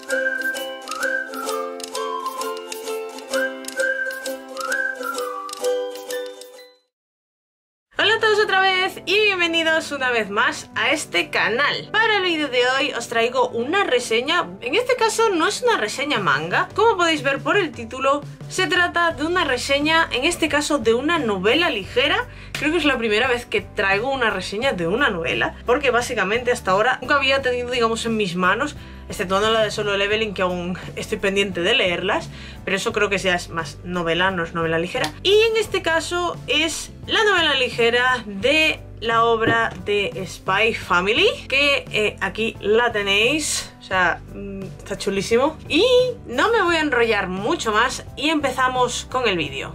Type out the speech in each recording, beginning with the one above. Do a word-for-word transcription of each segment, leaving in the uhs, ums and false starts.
Hola a todos otra vez y bienvenidos una vez más a este canal. Para el vídeo de hoy os traigo una reseña, en este caso no es una reseña manga, como podéis ver por el título, se trata de una reseña, en este caso de una novela ligera. Creo que es la primera vez que traigo una reseña de una novela, porque básicamente hasta ahora nunca había tenido, digamos, en mis manos, exceptuando la de Solo Leveling, que aún estoy pendiente de leerlas, pero eso creo que ya es más novela, no es novela ligera. Y en este caso es la novela ligera de la obra de Spy Family, que eh, aquí la tenéis, o sea, mmm, está chulísimo. Y no me voy a enrollar mucho más y empezamos con el vídeo.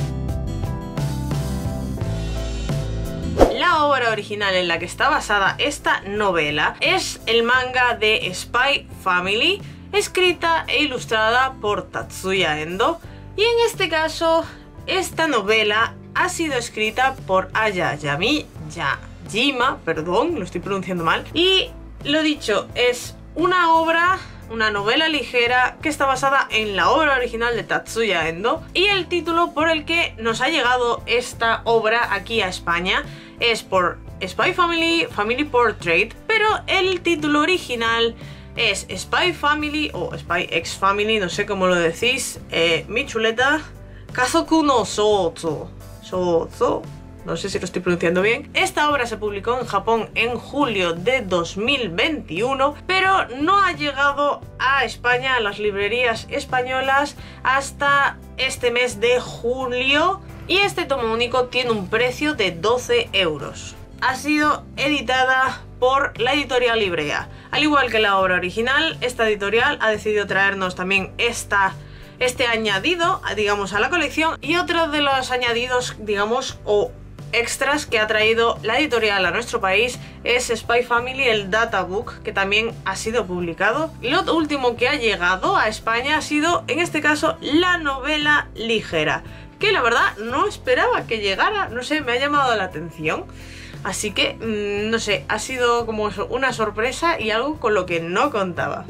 La obra original en la que está basada esta novela es el manga de Spy Family, escrita e ilustrada por Tatsuya Endo, y en este caso esta novela ha sido escrita por Aya Yami, Yajima, perdón, lo estoy pronunciando mal, y lo dicho, es una obra, una novela ligera que está basada en la obra original de Tatsuya Endo, y el título por el que nos ha llegado esta obra aquí a España es por Spy Family, Family Portrait, pero el título original es Spy Family o Spy X Family, no sé cómo lo decís, eh, mi chuleta, Kazoku no Shoujo, Shoujo, no sé si lo estoy pronunciando bien. Esta obra se publicó en Japón en julio de dos mil veintiuno, pero no ha llegado a España, a las librerías españolas, hasta este mes de julio. Y este tomo único tiene un precio de doce euros. Ha sido editada por la editorial Ibrea. Al igual que la obra original, esta editorial ha decidido traernos también esta, este añadido, digamos, a la colección. Y otro de los añadidos, digamos, o extras que ha traído la editorial a nuestro país es Spy Family, el Databook, que también ha sido publicado. Lo último que ha llegado a España ha sido, en este caso, la novela ligera, que la verdad no esperaba que llegara, no sé, me ha llamado la atención. Así que, mmm, no sé, ha sido como eso, una sorpresa y algo con lo que no contaba.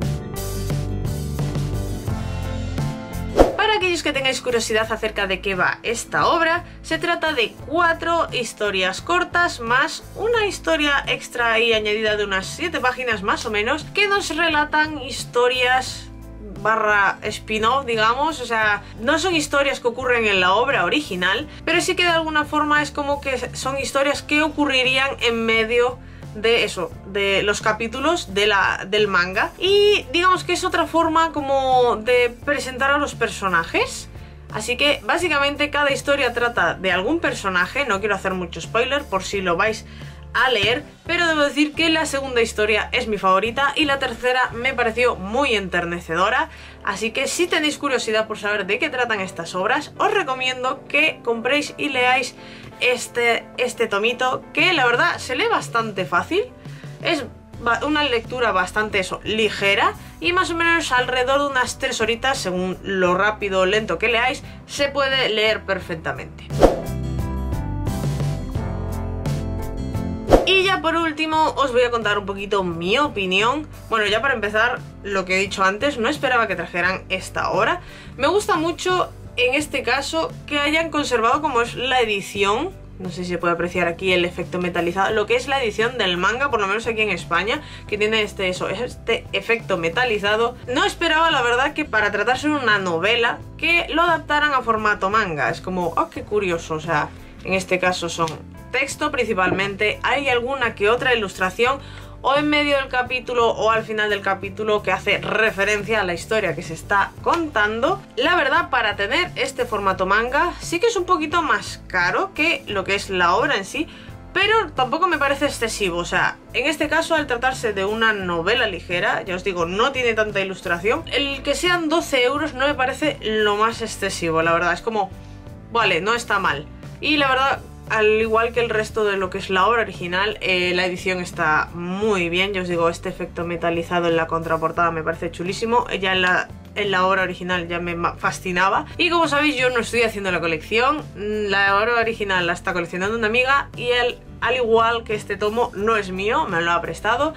Para aquellos que tengáis curiosidad acerca de qué va esta obra, se trata de cuatro historias cortas más una historia extra y añadida de unas siete páginas más o menos, que nos relatan historias barra spin-off, digamos, o sea, no son historias que ocurren en la obra original, pero sí que de alguna forma es como que son historias que ocurrirían en medio de eso, de los capítulos de la, del manga, y digamos que es otra forma como de presentar a los personajes. Así que básicamente cada historia trata de algún personaje, no quiero hacer mucho spoiler por si lo vais a leer, pero debo decir que la segunda historia es mi favorita y la tercera me pareció muy enternecedora, así que si tenéis curiosidad por saber de qué tratan estas obras, os recomiendo que compréis y leáis este, este tomito, que la verdad se lee bastante fácil, es una lectura bastante eso, ligera, y más o menos alrededor de unas tres horitas, según lo rápido o lento que leáis, se puede leer perfectamente. Y ya por último os voy a contar un poquito mi opinión. Bueno, ya para empezar, lo que he dicho antes, no esperaba que trajeran esta obra. Me gusta mucho en este caso que hayan conservado como es la edición, no sé si se puede apreciar aquí el efecto metalizado, lo que es la edición del manga, por lo menos aquí en España, que tiene este, eso, este efecto metalizado. No esperaba, la verdad, que para tratarse de una novela, que lo adaptaran a formato manga. Es como, oh, qué curioso, o sea, en este caso son texto principalmente, hay alguna que otra ilustración o en medio del capítulo o al final del capítulo que hace referencia a la historia que se está contando. La verdad, para tener este formato manga sí que es un poquito más caro que lo que es la obra en sí, pero tampoco me parece excesivo. O sea, en este caso, al tratarse de una novela ligera, ya os digo, no tiene tanta ilustración, el que sean doce euros no me parece lo más excesivo, la verdad. Es como, vale, no está mal. Y la verdad, al igual que el resto de lo que es la obra original, eh, la edición está muy bien. Ya os digo, este efecto metalizado en la contraportada me parece chulísimo. Ya en la, en la obra original ya me fascinaba. Y como sabéis, yo no estoy haciendo la colección. La obra original la está coleccionando una amiga y él, al igual que este tomo, no es mío, me lo ha prestado.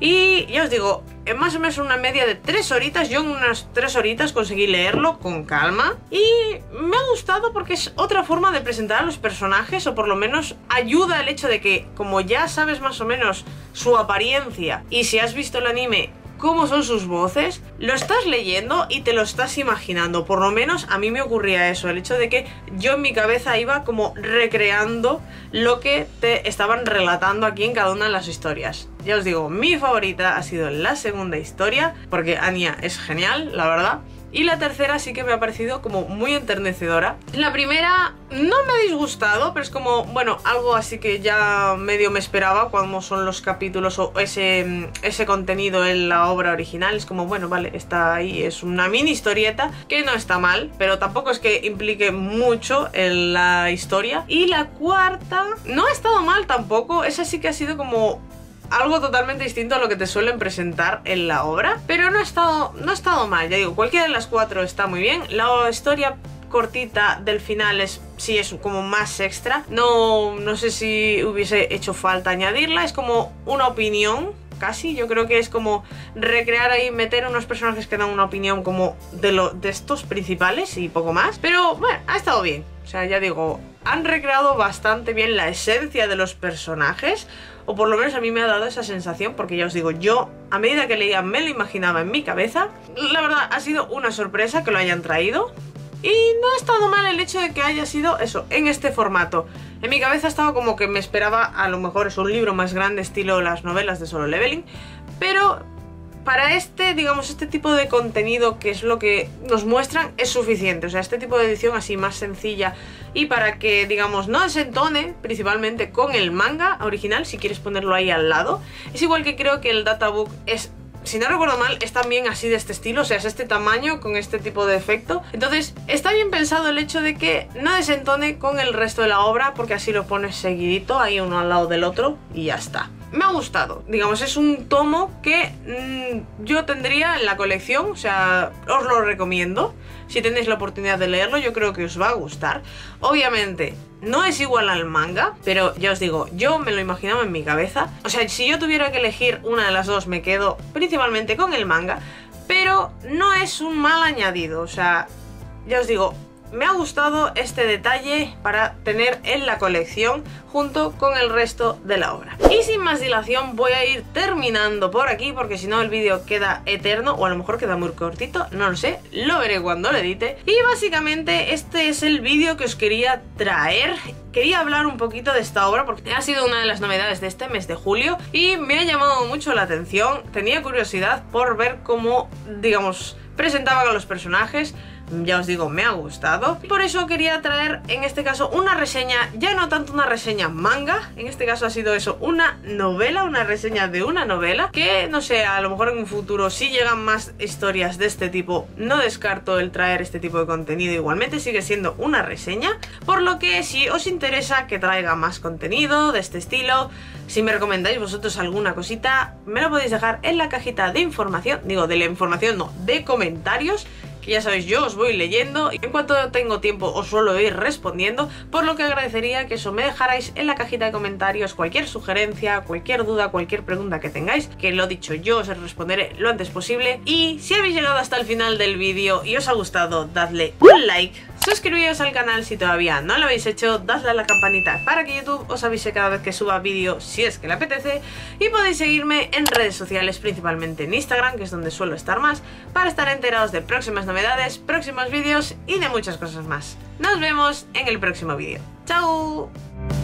Y ya os digo, en más o menos una media de tres horitas, yo en unas tres horitas conseguí leerlo con calma. Y me ha gustado porque es otra forma de presentar a los personajes, o por lo menos ayuda el hecho de que, como ya sabes más o menos su apariencia, y si has visto el anime, cómo son sus voces, lo estás leyendo y te lo estás imaginando. Por lo menos a mí me ocurría eso, el hecho de que yo en mi cabeza iba como recreando lo que te estaban relatando aquí en cada una de las historias. Ya os digo, mi favorita ha sido la segunda historia, porque Anya es genial, la verdad. Y la tercera sí que me ha parecido como muy enternecedora. La primera no me ha disgustado, pero es como, bueno, algo así que ya medio me esperaba cuando son los capítulos o ese, ese contenido en la obra original. Es como, bueno, vale, está ahí, es una mini historieta que no está mal, pero tampoco es que implique mucho en la historia. Y la cuarta no ha estado mal tampoco, esa sí que ha sido como algo totalmente distinto a lo que te suelen presentar en la obra, pero no ha estado, no ha estado mal, ya digo, cualquiera de las cuatro está muy bien. La historia cortita del final es, sí, es como más extra, no, no sé si hubiese hecho falta añadirla, es como una opinión, casi, yo creo que es como recrear ahí, meter unos personajes que dan una opinión como de, lo, de estos principales y poco más, pero bueno, ha estado bien. O sea, ya digo, han recreado bastante bien la esencia de los personajes, o por lo menos a mí me ha dado esa sensación, porque ya os digo, yo a medida que leía me lo imaginaba en mi cabeza. La verdad ha sido una sorpresa que lo hayan traído, y no ha estado mal el hecho de que haya sido eso, en este formato. En mi cabeza estaba como que me esperaba a lo mejor es un libro más grande estilo las novelas de Solo Leveling, pero para este, digamos, este tipo de contenido, que es lo que nos muestran, es suficiente. O sea, este tipo de edición así más sencilla, y para que, digamos, no desentone principalmente con el manga original, si quieres ponerlo ahí al lado. Es igual que creo que el databook es, si no recuerdo mal, es también así de este estilo, o sea, es este tamaño con este tipo de efecto. Entonces está bien pensado el hecho de que no desentone con el resto de la obra, porque así lo pones seguidito ahí uno al lado del otro y ya está. Me ha gustado, digamos, es un tomo que mmm, yo tendría en la colección, o sea, os lo recomiendo. Si tenéis la oportunidad de leerlo, yo creo que os va a gustar. Obviamente no es igual al manga, pero ya os digo, yo me lo imaginaba en mi cabeza. O sea, si yo tuviera que elegir una de las dos, me quedo principalmente con el manga, pero no es un mal añadido. O sea, ya os digo, me ha gustado este detalle para tener en la colección junto con el resto de la obra. Y sin más dilación voy a ir terminando por aquí, porque si no el vídeo queda eterno, o a lo mejor queda muy cortito, no lo sé, lo veré cuando lo edite. Y básicamente este es el vídeo que os quería traer. Quería hablar un poquito de esta obra porque ha sido una de las novedades de este mes de julio y me ha llamado mucho la atención. Tenía curiosidad por ver cómo, digamos, presentaban a los personajes. Ya os digo, me ha gustado. Por eso quería traer en este caso una reseña, ya no tanto una reseña manga, en este caso ha sido eso, una novela, una reseña de una novela, que no sé, a lo mejor en un futuro si llegan más historias de este tipo, no descarto el traer este tipo de contenido. Igualmente sigue siendo una reseña, por lo que si os interesa que traiga más contenido de este estilo, si me recomendáis vosotros alguna cosita, me lo podéis dejar en la cajita de información, digo, de la información no, de comentarios, que ya sabéis, yo os voy leyendo y en cuanto tengo tiempo os suelo ir respondiendo, por lo que agradecería que eso me dejarais en la cajita de comentarios cualquier sugerencia, cualquier duda, cualquier pregunta que tengáis, que lo dicho, yo os responderé lo antes posible. Y si habéis llegado hasta el final del vídeo y os ha gustado, dadle un like, suscribíos al canal si todavía no lo habéis hecho, dadle a la campanita para que YouTube os avise cada vez que suba vídeo si es que le apetece, y podéis seguirme en redes sociales, principalmente en Instagram, que es donde suelo estar más, para estar enterados de próximas novedades, próximos vídeos y de muchas cosas más. Nos vemos en el próximo vídeo. ¡Chao!